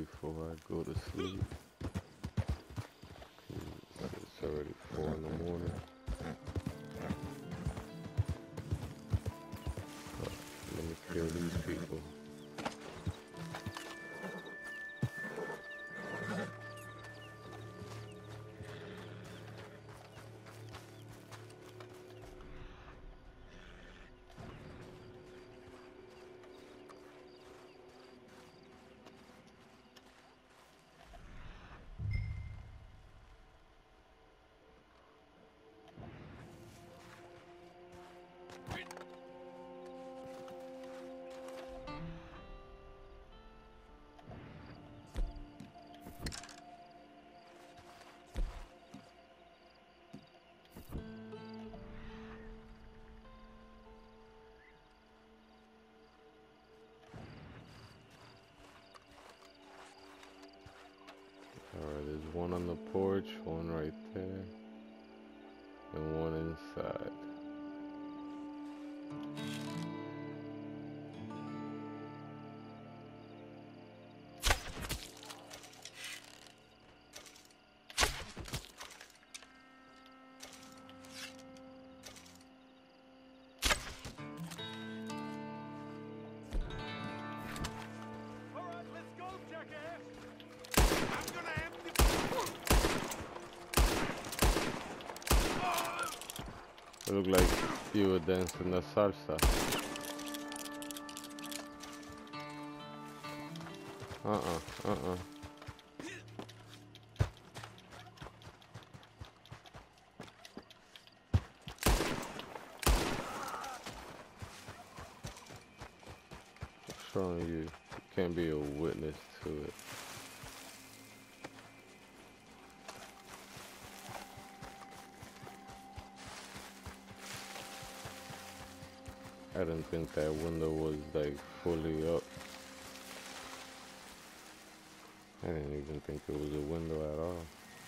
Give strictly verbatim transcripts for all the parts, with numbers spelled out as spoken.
before I go to sleep. It's already four in the morning. But let me kill these people. Alright, there's one on the porch, one right there, and one inside. It looked like you were dancing the salsa. Uh-uh, uh-uh. Showing you, you can't be a witness to it. I didn't think that window was like fully up. I didn't even think it was a window at all.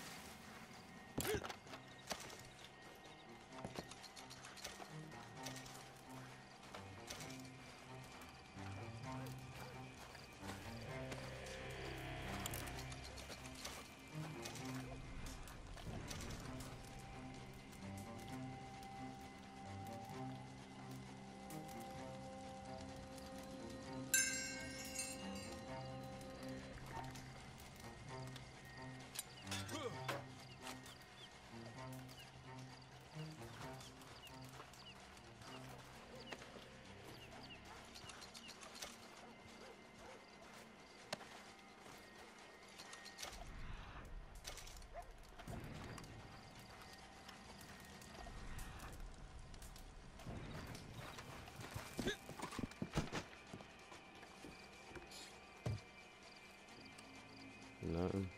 Nothing.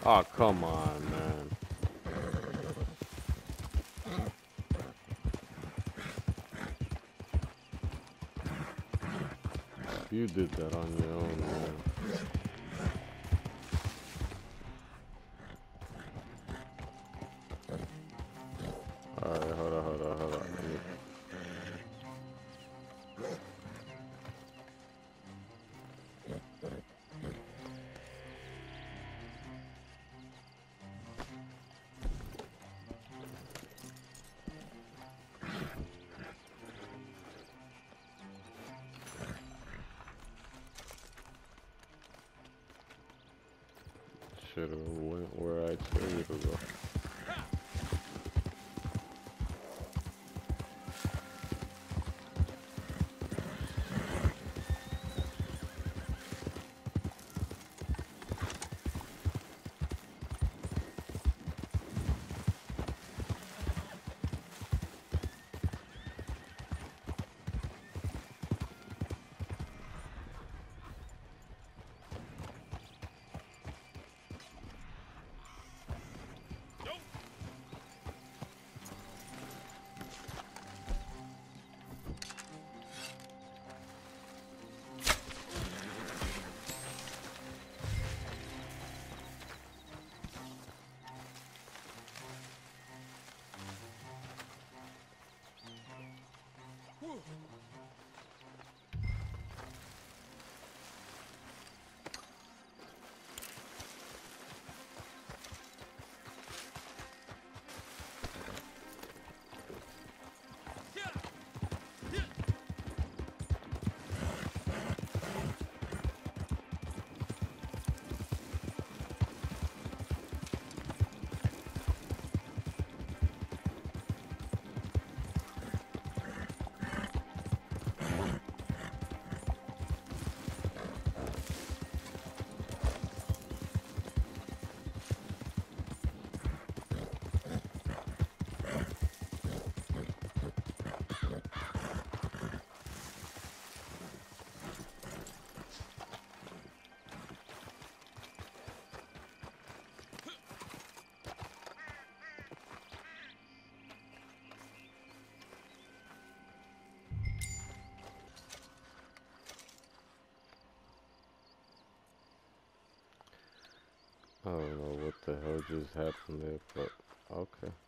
Oh, come on, man. You did that on your own, man. Alright, hold on, hold on, hold on. Should've went where I told you to go. I don't know what the hell just happened there, but okay.